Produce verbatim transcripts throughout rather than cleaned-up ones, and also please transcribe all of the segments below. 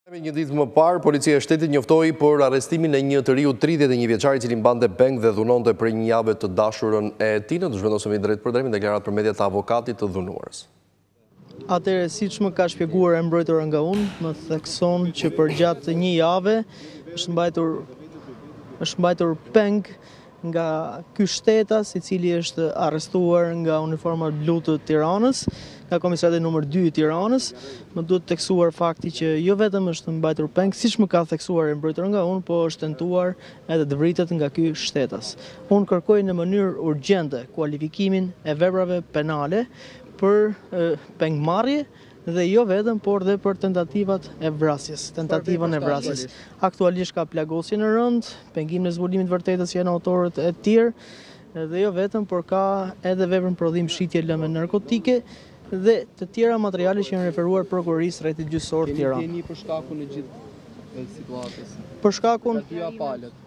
Një ditë më parë, policia e shtetit njoftoi për arrestimin e një të riu tridhjetë e një vjeçari i cili mbante peng dhe dhunonte për një javë të dashurën e tij. Ne zhvendosemi drejt për drejt deklarat për media të avokatit të dhunuarës. Atëherë, siç më ka shpjeguar e mbrojtura nga unë, më thekson që për gjatë një jave është mbajtur është mbajtur peng nga ky shtetas, i cili është arrestuar nga uniforma blu të Tiranës, nga komisariati numër dy i Tiranës. Më duhet teksuar fakti që jo vetëm është mbajtur peng, siç më ka theksuar e mbrojtura nga unë, po është tentuar edhe të vritet nga ky shtetas. Unë kërkoj në mënyrë urgjente kualifikimin e veprave penale për e, pengmarrje dhe jo vetëm, por dhe për tentativat e vrasjes, tentativën e vrasjes. Aktualisht ka plagosje në rënd, pengim në zbulimit vërtetës që janë autorët e tjerë, dhe jo vetëm, por ka edhe veprën prodhim shitje lëme narkotike dhe të tjera materiale që janë referuar prokurorisë rrethit gjyqësor Tiranë. Keni për shkakun e gjithë situatës? Për shkakun Atyja palët.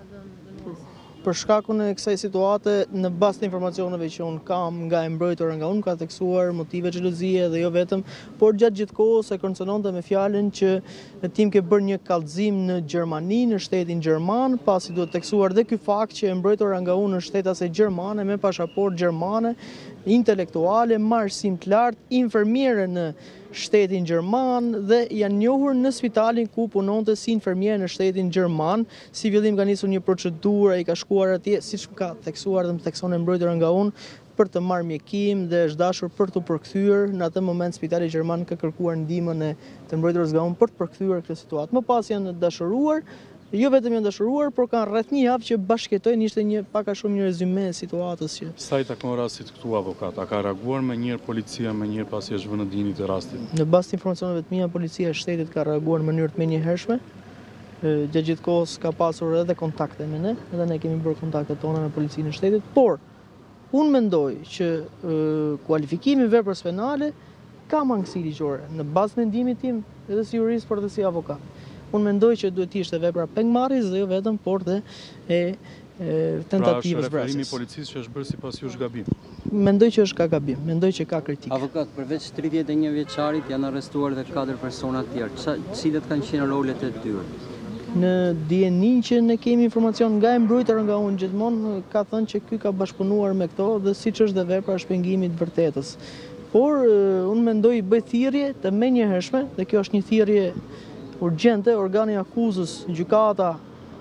Për shkakun e kësaj situate, në bazë të informacioneve që unë kam nga e mbrojtura nga unë, ka theksuar motive xhelozie dhe jo vetëm, por gjatë gjithë kohës e koncertonte me fjalën që tim ke bërë një kallëzim në Gjermani, në shtetin gjerman, pasi duhet theksuar dhe ky fakt që e mbrojtura nga unë në shtetas e gjermane me pasaportë gjermane, intelektuale, marrësim të lartë, infermiere në shtetin gjerman dhe janë njohur në spitalin ku punonte si infermier në shtetin gjerman. Si fillim ka nisur një procedurë, ai ka shkuar atje, siç më ka theksuar dhe më thekson e mbrojtura nga unë, për të marrë mjekim dhe është dashur për të përkthyer. Në atë moment spitali gjerman ka kërkuar ndihmën e të mbrojturës nga unë për të përkthyer këtë situatë. Më pas janë dashuruar. Jo vetëm janë dashuruar, por kanë rreth një javë që bashkëjetojnë, ishte një pak a shumë një rezume e situatës që. Sa i takon rastit këtu avokat? A ka reaguar më njëherë policia më njëherë pasi është vënë në dini të rastit? Në bazë të informacioneve të mia, policia e shtetit ka reaguar në mënyrë të menjëhershme. Gjatë gjithë kohës ka pasur edhe kontakte me ne, edhe ne kemi bërë kontaktet tona me policinë e shtetit, por unë mendoj që e, kualifikimi i veprës penale ka mangësi ligjore në bazë mendimit tim, edhe si jurist, por edhe si avokat. Unë mendoj që duhet të ishte vepra pengmarrjes dhe jo vetëm, por dhe e, e tentativës vrasjes. Pra është referimi i policisë që është bërë sipas jush gabim. Mendoj që është ka gabim, mendoj që ka kritikë. Avokat, përveç tridhjetë e një vjeçarit janë arrestuar dhe katër persona të tjerë. Cilat kanë qenë rolet e tyre? Në dieni që ne kemi informacion nga e mbrojtura nga unë gjithmonë, ka thënë që ky ka bashkëpunuar me këto dhe siç është dhe vepra e shpengimit vërtetës. Por unë mendoj bëj thirrje të menjëhershme, dhe kjo është një thirrje urgjente, organi akuzës, gjykata,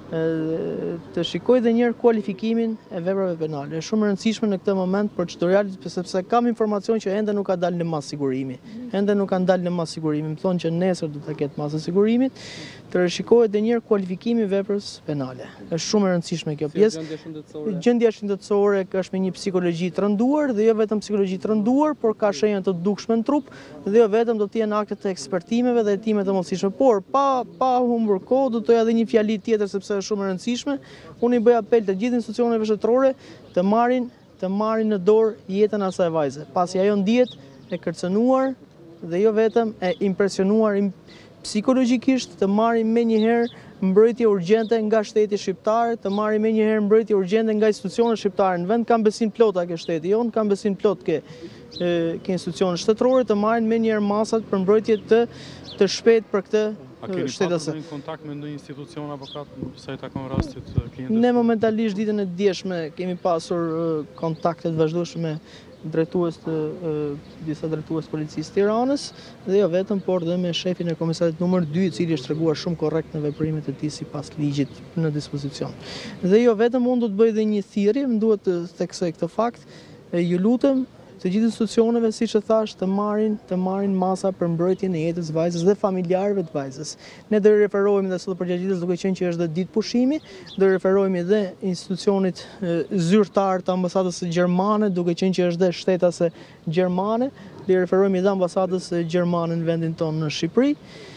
të shikoj dhe njërë kualifikimin e veprave penale. Është shumë e rëndësishme në këtë moment për çdojalit, sepse kam informacion që ende nuk ka dalë në mas sigurimi. Ende nuk kanë dalë në mas sigurimi. Më thonë që nesër do të ketë masë sigurimit, të rishikohet dhe njërë kualifikimi i veprës penale. Është shumë e rëndësishme kjo pjesë. Gjendja shëndetësore është me një psikologji të rënduar dhe jo vetëm psikologji të rënduar, por ka shenja të dukshme në trup dhe jo vetëm do të jenë akte të ekspertimeve dhe hetimet të mosishme. Por pa pa humbur kohë, do të thoya edhe një fjali tjetër sepse është shumë e rëndësishme. Unë i bëj apel të gjithë institucioneve shtetërore të marrin të marrin në dorë jetën e asaj vajze, pasi ajo ndihet e kërcënuar dhe jo vetëm e impresionuar psikologjikisht, të marrin menjëherë mbrojtje urgjente nga shteti shqiptar, të marrin menjëherë mbrojtje urgjente nga institucionet shqiptare. Në vend kam besim plot ke shteti jon, kam besim plot ke ke institucionet shtetërore, të marrin menjëherë masat për mbrojtje të të shpejtë për këtë. A keni pasur një kontakt me ndonjë institucion avokat sa i takon rastit klientës? Ne momentalisht ditën e djeshme kemi pasur kontakte të vazhdueshme me drejtues të disa drejtues të policisë Tiranës dhe jo vetëm, por dhe me shefin e komisariatit numër dy, i cili është treguar shumë korrekt në veprimet e tij sipas ligjit në dispozicion. Dhe jo vetëm, unë do të bëj dhe një thirrje, më duhet të theksoj këtë fakt. Ju lutem të gjithë institucioneve, siç e thash, të marrin të marrin masa për mbrojtjen e jetës së vajzës dhe familjarëve të vajzës. Ne do i referohemi dhe sot përgjagjitës, duke qenë që është dhe ditë pushimi, do i referohemi dhe institucionit zyrtar të ambasadës gjermane, duke qenë që është dhe shtetase gjermane, do i referohemi dhe ambasadës gjermane në vendin tonë në Shqipëri.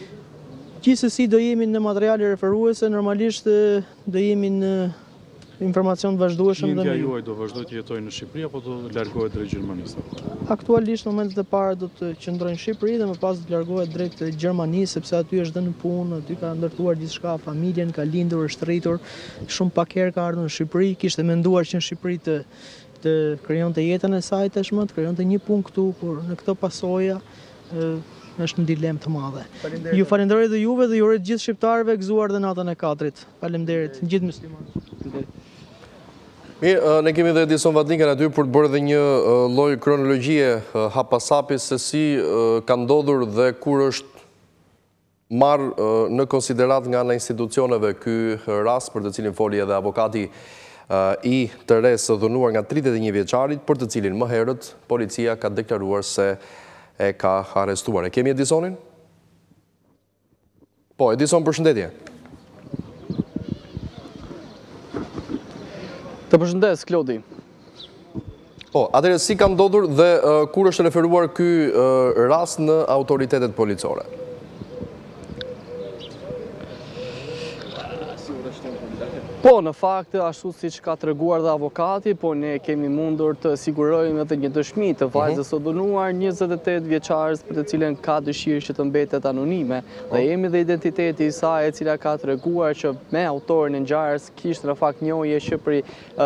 Gjithsesi do jemi në materiale referuese, normalisht do jemi në informacion vazhdueshëm dhe Klintja juaj do vazhdojë të jetojë në Shqipëri apo do largohet drejt Gjermanisë? Aktualisht në momentet e para do të qëndrojë në Shqipëri dhe më pas do të largohet drejt Gjermanisë, sepse aty është dhe në punë, aty ka ndërtuar gjithçka, familjen, ka lindur, është rritur, shumë pak herë ka ardhur në Shqipëri, kishte menduar që në Shqipëri të të krijonte jetën e saj tashmë, të krijonte një punë këtu, por në këto pasoja është në dilemë të madhe. Ju falenderoj dhe juve dhe ju uroj gjithë shqiptarëve gëzuar dhe natën e katërit. Faleminderit gjithë muslimanët. Mirë, ne kemi dhe Edison Vatlinkën aty për të bërë dhe një lloj kronologjie hapasapi se si ka ndodhur dhe kur është marrë në konsiderat nga ana institucioneve ky rast për të cilin foli edhe avokati i të res dhunuar nga tridhjetë e një vjeçarit, për të cilin më herët policia ka deklaruar se e ka arrestuar. E kemi Edisonin? Po, Edison, përshëndetje. Të përshëndes, Klodi. Po, atëherë si ka ndodhur dhe kur është referuar ky rast në autoritetet policore? Po, në fakt, ashtu si që ka të reguar dhe avokati, po ne kemi mundur të sigurojmë edhe një dëshmi të vajzës së dhunuar njëzet e tetë vjeçarës për të cilën ka dëshirë që të mbetet anonime. Dhe jemi dhe identiteti i saj e cila ka të reguar që me autorin e ngjarjes kishte në fakt njohje që për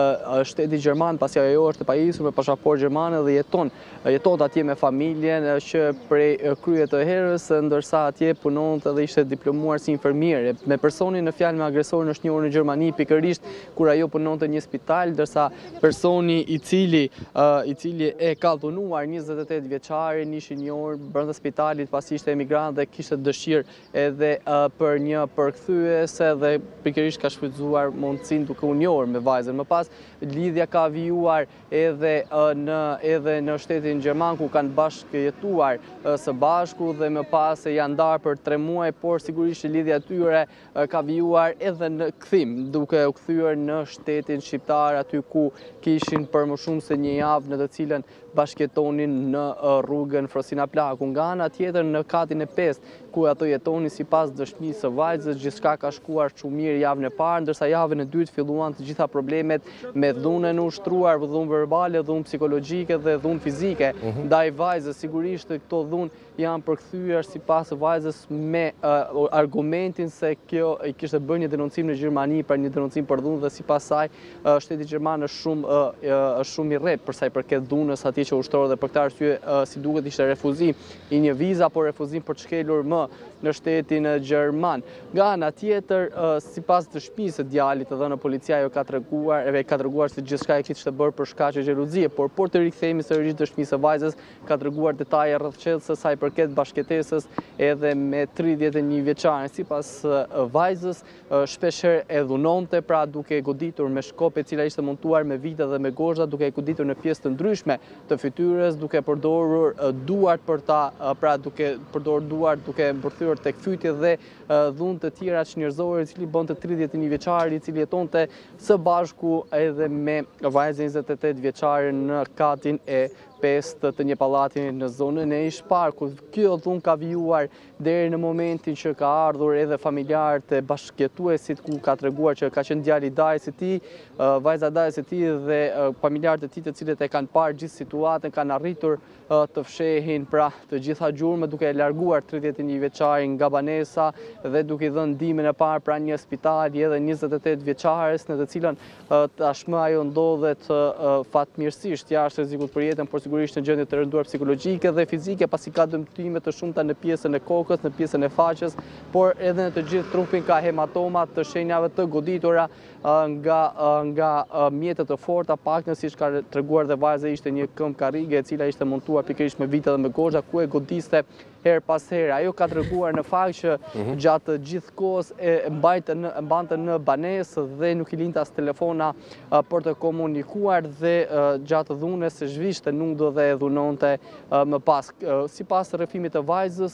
shteti gjerman, pasi ajo është e pajisur me pasaportë gjermane dhe jeton jeton atje me familjen që prej kryet të herës, ndërsa atje punonte dhe ishte diplomuar si infermiere. Me personin në fjalë me agresorin është njohur në Gjermani pikërisht kur ajo punonte në një spital, ndërsa personi i cili i cili e ka dhunuar njëzet e tetë vjeçarin ishi njohur brenda spitalit pasi ishte emigrant dhe kishte dëshirë edhe për një përkthyese dhe pikërisht ka shfrytzuar mundësinë duke u njohur me vajzën. Më pas lidhja ka vijuar edhe në edhe në shtetin gjerman ku kanë bashkë jetuar së bashku dhe më pas janë ndarë për tre muaj, por sigurisht lidhja e tyre ka vijuar edhe në kthim, duke u kthyer në shtetin shqiptar aty ku kishin për më shumë se një javë në të cilën bashkëjetonin në rrugën Frosina Plaku. Nga ana tjetër në katin e pestë ku ato jetonin sipas dëshmisë së vajzës, gjithçka ka shkuar shumë mirë javën e parë, ndërsa javën e dytë filluan të gjitha problemet me dhunën e ushtruar, dhunë verbale, dhunë psikologjike dhe dhunë fizike. Ndaj vajzës sigurisht këto dhunë janë përkthyer sipas vajzës me uh, argumentin se kjo i kishte bërë një denoncim në Gjermani për një denoncim për dhunë dhe sipas saj uh, shteti gjerman është shumë uh, uh, shumë i rrep për sa i përket dhunës atij që ushtror dhe për këtë arsye uh, si duket ishte refuzim i një viza, por refuzim për të shkelur më në shtetin gjerman. Nga ana tjetër, uh, sipas dëshmisë së djalit të dhënë policia ajo ka treguar, edhe ka treguar se gjithçka e kishte bërë për shkaq të xhelozie, por por të rikthehemi sërish dëshmisë së vajzës, ka treguar detaje rreth çelësës sa i përket bashkëtesës edhe me tridhjetë e një vjeçarin. Sipas vajzës, shpeshherë e dhunonte, pra duke goditur me shkop e cila ishte montuar me vite dhe me gozhda, duke e goditur në pjesë të ndryshme të fytyrës, duke përdorur duart për ta, pra duke përdorur duart duke mbërthyer tek fytyrë dhe dhunë të tjera njerëzore, i cili bonte tridhjetë e një vjeçari, i cili jetonte së bashku edhe me vajzën njëzet e tetë vjeçare në katin e pestë të një pallati në zonën e Ishparkut. Kjo dhunë ka vijuar deri në momentin që ka ardhur edhe familjarët e bashkëjetuesit ku ka treguar që ka qenë djali i dajës së tij, vajza e dajës së tij dhe familjarët e tij të cilët e kanë parë gjithë situatën kanë arritur të fshehin pra të gjitha gjurmët duke e larguar tridhjetë e një vjeçarin nga banesa dhe duke i dhënë ndihmën e parë pra një spitali edhe njëzet e tetë vjeçares në të cilën tashmë ajo ndodhet fatmirësisht jashtë rrezikut për jetën, por sigurisht në gjendje të rënduar psikologjike dhe fizike pasi ka dëmtime të shumta në pjesën e kokës, në pjesën e faqes, por edhe në të gjithë trupin ka hematoma të shenjave të goditura nga nga mjete të forta, paktën siç ka treguar dhe vajza ishte një këmbë karrige e cila ishte montuar pikërisht me vite dhe me gozha ku e godiste her pas here. Ajo ka treguar në fakt që gjatë gjithë kohës e mbajte në mbante në banesë dhe nuk i linte as telefona për të komunikuar dhe gjatë dhunës së zhvishte nuk do dhe e dhunonte më pas. Sipas rrëfimit të vajzës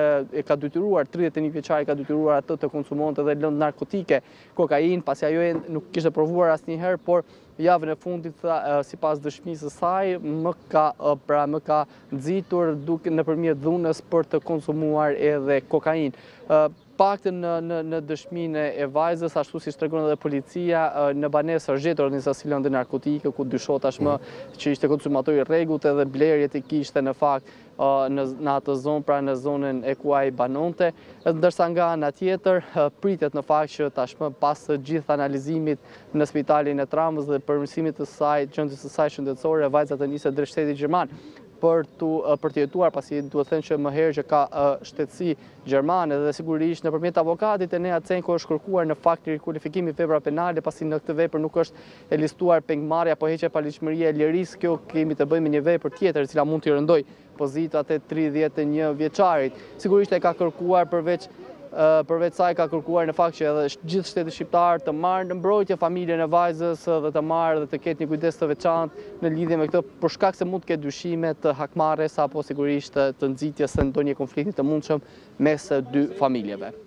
e ka detyruar tridhjetë e një vjeçari ka detyruar atë të konsumonte dhe lëndë narkotike, kokainë, pasi ajo nuk kishte provuar asnjëherë, por javën e fundit sipas dëshmisë së saj më ka pra më ka nxitur duke nëpërmjet dhunës për të konsumuar edhe kokainë. Paktën në, në, në dëshminë e vajzës, ashtu si tregon edhe policia, në banesë është gjetur një sasi lëndë narkotike ku dyshohet tashmë që ishte konsumator i rregullt edhe blerjet i kishte në fakt në, në atë zonë, pra në zonën e ku ai banonte, ndërsa nga ana tjetër pritet në fakt që tashmë pas gjithë analizimit në spitalin e Tramës dhe përmirësimit të saj, gjendjes së saj shëndetësore, vajza të nisë drejt shtetit gjerman. për të për të jetuar, pasi duhet thënë që më herë që ka shtetësi gjermane dhe sigurisht nëpërmjet avokatit e Nea Cenko është kërkuar në fakt rikualifikimi vepra penale, pasi në këtë vepër nuk është e listuar pengmarrja apo heqja paligjshmëria e lirisë. Kjo kemi të bëjmë një vepër tjetër e cila mund t'i rëndoj pozitat e tridhjetë e një vjeçarit. Sigurisht e ka kërkuar përveç përveç saj ka kërkuar në fakt që edhe gjithë shteti shqiptar të marrë në mbrojtje familjen e vajzës dhe të marrë dhe të ketë një kujdes të veçantë në lidhje me këtë, për shkak se mund të ketë dyshime të hakmarrjes apo sigurisht të nxitjes së ndonjë konflikti të mundshëm mes dy familjeve.